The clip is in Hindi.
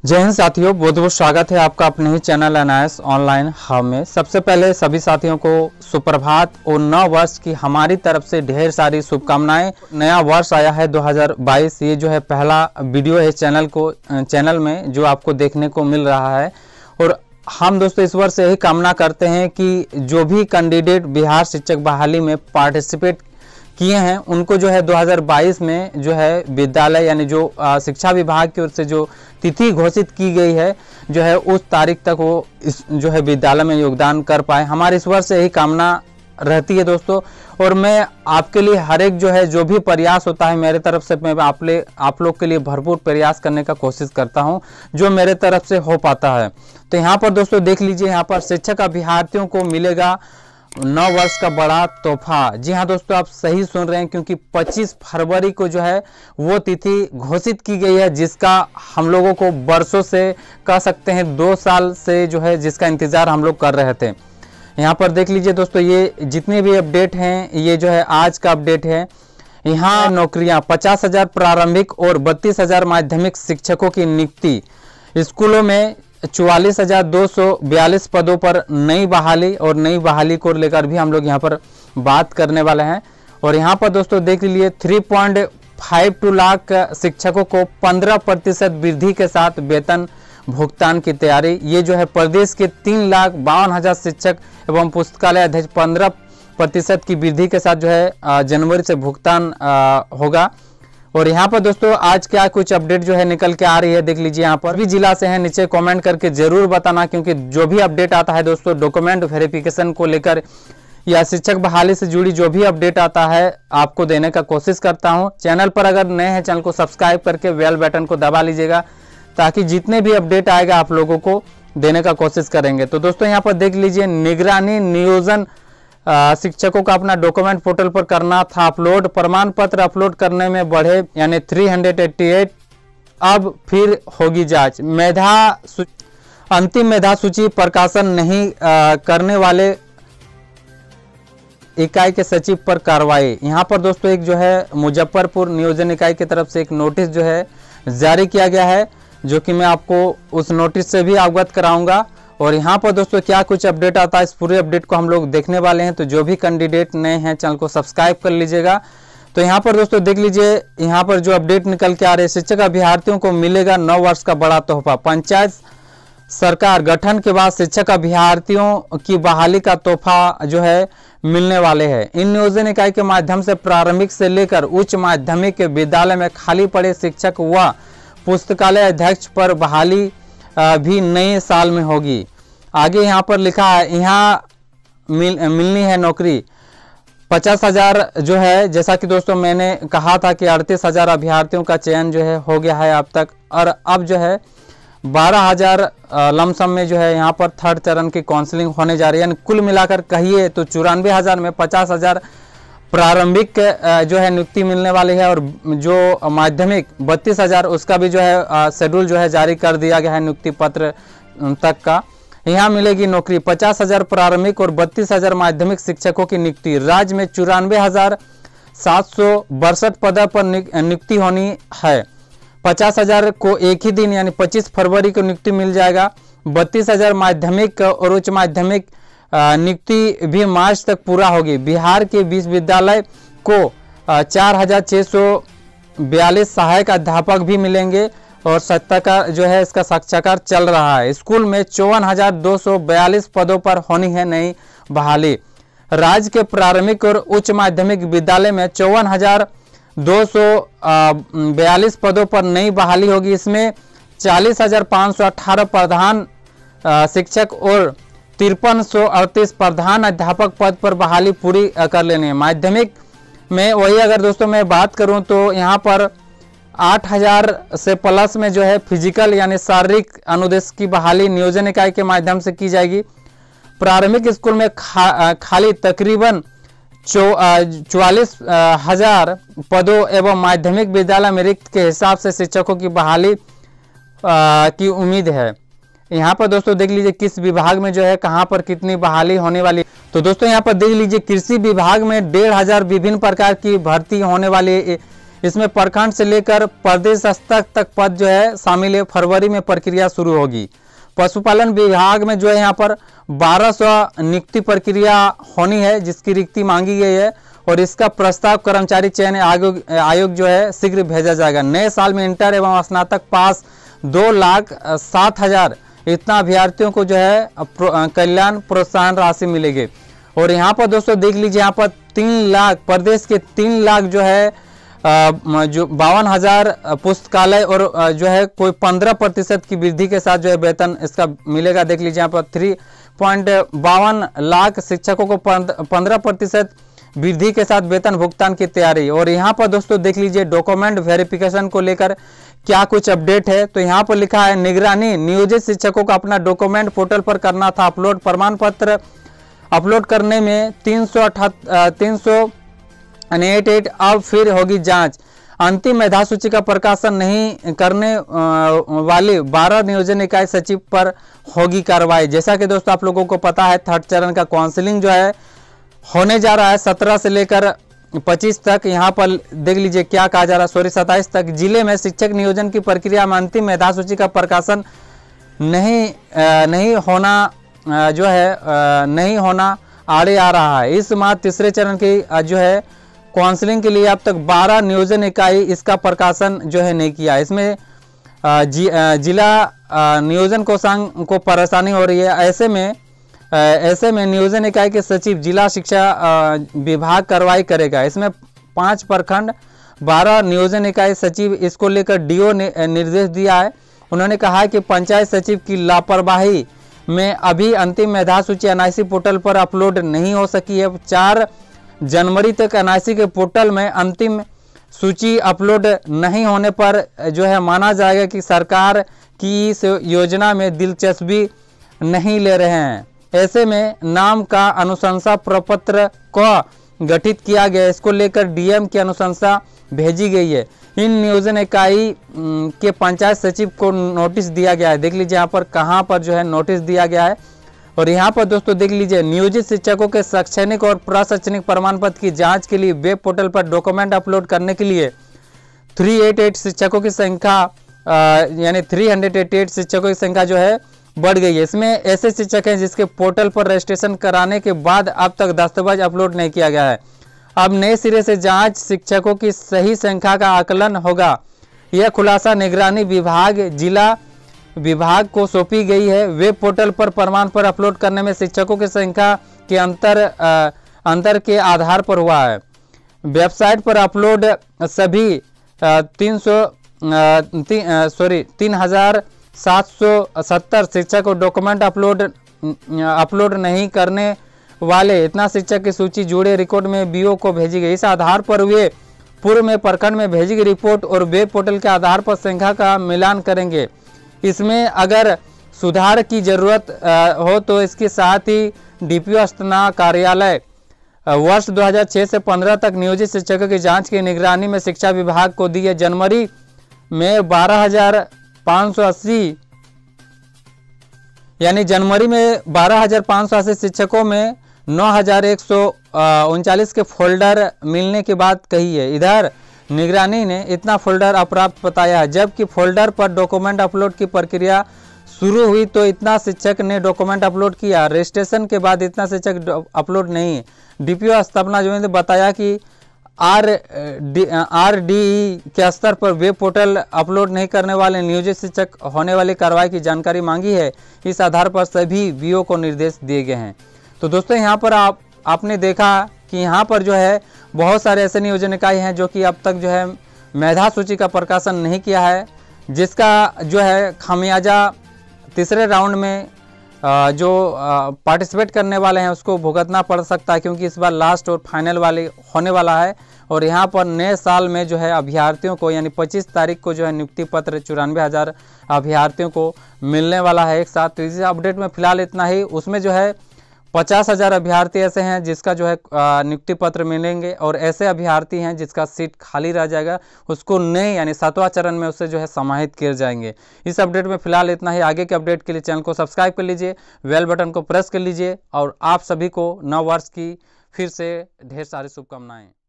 जय हिंद साथियों, बहुत बहुत स्वागत है आपका अपने ही चैनल एनआईएस ऑनलाइन हब में। सबसे पहले सभी साथियों को सुप्रभात और नव वर्ष की हमारी तरफ से ढेर सारी शुभकामनाएं। नया वर्ष आया है 2022। ये जो है पहला वीडियो है चैनल में जो आपको देखने को मिल रहा है। और हम दोस्तों इस वर्ष यही कामना करते हैं कि जो भी कैंडिडेट बिहार शिक्षक बहाली में पार्टिसिपेट किए हैं उनको जो है 2022 में जो है विद्यालय यानी जो शिक्षा विभाग की ओर से जो तिथि घोषित की गई है जो है उस तारीख तक वो इस जो है विद्यालय में योगदान कर पाए। हमारे इस वर्ष से यही कामना रहती है दोस्तों। और मैं आपके लिए हर एक जो है जो भी प्रयास होता है मेरे तरफ से मैं आप लोग के लिए भरपूर प्रयास करने का कोशिश करता हूं जो मेरे तरफ से हो पाता है। तो यहाँ पर दोस्तों देख लीजिए, यहाँ पर शिक्षक अभ्यर्थियों को मिलेगा नव वर्ष का बड़ा तोहफा। जी हाँ दोस्तों, आप सही सुन रहे हैं क्योंकि 25 फरवरी को जो है वो तिथि घोषित की गई है जिसका हम लोगों को वर्षों से कह सकते हैं 2 साल से जो है जिसका इंतजार हम लोग कर रहे थे। यहाँ पर देख लीजिए दोस्तों, ये जितने भी अपडेट हैं ये जो है आज का अपडेट है। यहाँ नौकरियाँ 50,000 प्रारंभिक और 32,000 माध्यमिक शिक्षकों की नियुक्ति। स्कूलों में 44,242 पदों पर नई बहाली और नई बहाली को लेकर भी हम लोग यहाँ पर बात करने वाले हैं। और यहाँ पर दोस्तों देख लीजिए 3.52 लाख शिक्षकों को 15% वृद्धि के साथ वेतन भुगतान की तैयारी। ये जो है प्रदेश के 3,52,000 शिक्षक एवं पुस्तकालय अध्यक्ष 15% की वृद्धि के साथ जो है जनवरी से भुगतान होगा। और यहाँ पर दोस्तों आज क्या कुछ अपडेट जो है निकल के आ रही है देख लीजिए। यहाँ पर भी जिला से है, नीचे कमेंट करके जरूर बताना क्योंकि जो भी अपडेट आता है दोस्तों डॉक्यूमेंट वेरिफिकेशन को लेकर या शिक्षक बहाली से जुड़ी जो भी अपडेट आता है आपको देने का कोशिश करता हूँ। चैनल पर अगर नए हैं चैनल को सब्सक्राइब करके बेल बटन को दबा लीजिएगा ताकि जितने भी अपडेट आएगा आप लोगों को देने का कोशिश करेंगे। तो दोस्तों यहाँ पर देख लीजिए, निगरानी नियोजन शिक्षकों का अपना डॉक्यूमेंट पोर्टल पर करना था अपलोड। प्रमाण पत्र अपलोड करने में बढ़े यानी 388। अब फिर होगी जांच। अंतिम मेधा सूची प्रकाशन नहीं करने वाले इकाई के सचिव पर कार्रवाई। यहाँ पर दोस्तों एक जो है मुजफ्फरपुर नियोजन इकाई की तरफ से एक नोटिस जो है जारी किया गया है जो कि मैं आपको उस नोटिस से भी अवगत कराऊंगा। और यहाँ पर दोस्तों क्या कुछ अपडेट आता है इस पूरे अपडेट को हम लोग देखने वाले हैं। तो जो भी कैंडिडेट नए हैं चैनल को सब्सक्राइब कर लीजिएगा। तो यहाँ पर दोस्तों देख लीजिए, यहाँ पर जो अपडेट निकल के आ रहे हैं, शिक्षक अभ्यर्थियों को मिलेगा नव वर्ष का बड़ा तोहफा। पंचायत सरकार गठन के बाद शिक्षक अभ्यर्थियों की बहाली का तोहफा जो है मिलने वाले हैं। इन नियोजन इकाई के माध्यम से प्रारंभिक से लेकर उच्च माध्यमिक के विद्यालय में खाली पड़े शिक्षक व पुस्तकालय अध्यक्ष पर बहाली भी नए साल में होगी। आगे यहाँ पर लिखा है, यहाँ मिलनी है नौकरी 50,000 जो है, जैसा कि दोस्तों मैंने कहा था कि 38,000 अभ्यर्थियों का चयन जो है हो गया है अब तक। और अब जो है 12,000 लमसम में जो है यहाँ पर थर्ड चरण की काउंसलिंग होने जा रही है। कुल मिलाकर कहिए तो 94,000 में 50,000 प्रारंभिक जो है नियुक्ति मिलने वाली है। और जो माध्यमिक 32,000 उसका भी जो है शेड्यूल जो है जारी कर दिया गया है नियुक्ति पत्र तक का। यहाँ मिलेगी नौकरी 50,000 प्रारंभिक और 32,000 माध्यमिक शिक्षकों की नियुक्ति। राज्य में 94,762 पदों पर नियुक्ति होनी है। 50,000 को एक ही दिन यानी 25 फरवरी को नियुक्ति मिल जाएगा। 32,000 माध्यमिक और उच्च माध्यमिक नियुक्ति भी मार्च तक पूरा होगी। बिहार के विश्वविद्यालय को 4,642 सहायक अध्यापक भी मिलेंगे और 70 का जो है इसका साक्षात्कार चल रहा है। स्कूल में 54,242 पदों पर होनी है नई बहाली। राज्य के प्रारंभिक और उच्च माध्यमिक विद्यालय में 54,242 पदों पर नई बहाली होगी। इसमें 40,518 प्रधान शिक्षक और 5338 प्रधान अध्यापक पद पर बहाली पूरी कर लेनी है। माध्यमिक में वही अगर दोस्तों मैं बात करूं तो यहाँ पर 8,000 से प्लस में जो है फिजिकल यानी शारीरिक अनुदेश की बहाली नियोजन इकाई के माध्यम से की जाएगी। प्रारंभिक स्कूल में खाली तकरीबन 44,000 पदों एवं माध्यमिक विद्यालय में रिक्त के हिसाब से शिक्षकों की बहाली की उम्मीद है। यहाँ पर दोस्तों देख लीजिए किस विभाग में जो है कहाँ पर कितनी बहाली होने वाली। तो दोस्तों यहाँ पर देख लीजिए कृषि विभाग में 1,500 विभिन्न प्रकार की भर्ती होने वाली इसमें प्रखंड से लेकर प्रदेश स्तर तक पद जो है शामिल है। फरवरी में प्रक्रिया शुरू होगी। पशुपालन विभाग में जो है यहाँ पर 1200 नियुक्ति प्रक्रिया होनी है, जिसकी रिक्ति मांगी गई है और इसका प्रस्ताव कर्मचारी चयन आयोग जो है शीघ्र भेजा जाएगा। नए साल में इंटर एवं स्नातक पास 2,07,000 इतना अभ्यर्थियों को जो है कल्याण प्रोत्साहन राशि मिलेगी। और यहाँ पर दोस्तों देख लीजिए, यहाँ पर 3 लाख प्रदेश के 3 लाख जो है जो 52,000 पुस्तकालय और जो है कोई 15% की वृद्धि के साथ जो है वेतन इसका मिलेगा। देख लीजिए यहाँ पर 3.52 लाख शिक्षकों को 15% वृद्धि के साथ वेतन भुगतान की तैयारी। और यहाँ पर दोस्तों देख लीजिए डॉक्यूमेंट वेरिफिकेशन को लेकर क्या कुछ अपडेट है। तो यहाँ पर लिखा है निगरानी नियोजित शिक्षकों को अपना डॉक्यूमेंट पोर्टल पर करना था अपलोड। प्रमाण पत्र अपलोड करने में 388 अब फिर होगी जांच। अंतिम मेधा सूची का प्रकाशन नहीं करने वाली 12 नियोजन इकाई सचिव पर होगी कार्रवाई। जैसा कि दोस्तों आप लोगों को पता है, 3rd चरण का काउंसलिंग जो है होने जा रहा है 17 से लेकर 25 तक। यहाँ पर देख लीजिए क्या कहा जा रहा है, 27 तक। जिले में शिक्षक नियोजन की प्रक्रिया में अंतिम मेधा सूची का प्रकाशन नहीं होना आड़े आ रहा है। इस माह 3रे चरण की जो है काउंसलिंग के लिए अब तक 12 नियोजन इकाई इसका प्रकाशन जो है नहीं किया। इसमें जिला नियोजन कोषांग को परेशानी हो रही है। ऐसे में नियोजन इकाई के सचिव जिला शिक्षा विभाग कार्रवाई करेगा। इसमें 5 प्रखंड 12 नियोजन इकाई सचिव, इसको लेकर डीओ ने निर्देश दिया है। उन्होंने कहा कि पंचायत सचिव की लापरवाही में अभी अंतिम मेधा सूची एनआईसी पोर्टल पर अपलोड नहीं हो सकी है। 4 जनवरी तक एनआईसी के पोर्टल में अंतिम सूची अपलोड नहीं होने पर जो है माना जाएगा कि सरकार की इस योजना में दिलचस्पी नहीं ले रहे हैं। ऐसे में नाम का अनुशंसा प्रपत्र को गठित किया गया। इसको लेकर डीएम की अनुशंसा भेजी गई है। इन नियोजन इकाई के पंचायत सचिव को नोटिस दिया गया है। देख लीजिए यहाँ पर कहाँ पर जो है नोटिस दिया गया है। और यहाँ पर दोस्तों देख लीजिए नियोजित शिक्षकों के शैक्षणिक और प्रशैक्षणिक प्रमाण पत्र की जांच के लिए वेब पोर्टल पर डॉक्यूमेंट अपलोड करने के लिए 388 शिक्षकों की संख्या यानी 388 शिक्षकों की संख्या जो है बढ़ गई है। इसमें ऐसे शिक्षक हैं जिसके पोर्टल पर रजिस्ट्रेशन कराने के बाद अब तक दस्तावेज अपलोड नहीं किया गया है। अब नए सिरे से जांच शिक्षकों की सही संख्या का आकलन होगा। यह खुलासा निगरानी विभाग जिला विभाग को सौंपी गई है। वेब पोर्टल पर प्रमाण पत्र अपलोड करने में शिक्षकों की संख्या के अंतर के आधार पर हुआ है। वेबसाइट पर अपलोड सभी 3,770 शिक्षक को डॉक्यूमेंट अपलोड नहीं करने वाले इतना शिक्षक की सूची जुड़े रिकॉर्ड में बीओ को भेजी गई। इस आधार पर वे पूर्व में प्रखंड में भेजी गई रिपोर्ट और वेब पोर्टल के आधार पर संख्या का मिलान करेंगे। इसमें अगर सुधार की जरूरत हो तो इसके साथ ही डीपीओ स्तना कार्यालय वर्ष 2006 से 15 तक नियोजित शिक्षकों की जांच की निगरानी में शिक्षा विभाग को दी है। जनवरी में 12,580 यानी जनवरी में 12,580 शिक्षकों में 9,139 के फोल्डर मिलने की बात कही है। इधर निगरानी ने इतना फोल्डर अप्राप्त बताया है। जबकि फोल्डर पर डॉक्यूमेंट अपलोड की प्रक्रिया शुरू हुई तो इतना शिक्षक ने डॉक्यूमेंट अपलोड किया। रजिस्ट्रेशन के बाद इतना शिक्षक अपलोड नहीं। डीपीओ स्थापना जो ने बताया कि आरडीई के स्तर पर वेब पोर्टल अपलोड नहीं करने वाले नियोजित शिक्षक होने वाली कार्रवाई की जानकारी मांगी है। इस आधार पर सभी बीओ को निर्देश दिए गए हैं। तो दोस्तों यहाँ पर आपने देखा कि यहाँ पर जो है बहुत सारे ऐसे नियोजन इकाई हैं जो कि अब तक जो है मेधा सूची का प्रकाशन नहीं किया है, जिसका जो है खामियाजा 3रे राउंड में जो पार्टिसिपेट करने वाले हैं उसको भुगतना पड़ सकता है, क्योंकि इस बार लास्ट और फाइनल वाले होने वाला है। और यहाँ पर नए साल में जो है अभ्यर्थियों को यानी 25 तारीख को जो है नियुक्ति पत्र 94,000 अभ्यर्थियों को मिलने वाला है एक साथ। तो इस अपडेट में फिलहाल इतना ही। उसमें जो है 50,000 अभ्यर्थी ऐसे हैं जिसका जो है नियुक्ति पत्र मिलेंगे और ऐसे अभ्यर्थी हैं जिसका सीट खाली रह जाएगा, उसको नए यानी 7वां चरण में उससे जो है समाहित किए जाएंगे। इस अपडेट में फिलहाल इतना ही। आगे के अपडेट के लिए चैनल को सब्सक्राइब कर लीजिए, बेल बटन को प्रेस कर लीजिए और आप सभी को नव वर्ष की फिर से ढेर सारी शुभकामनाएं।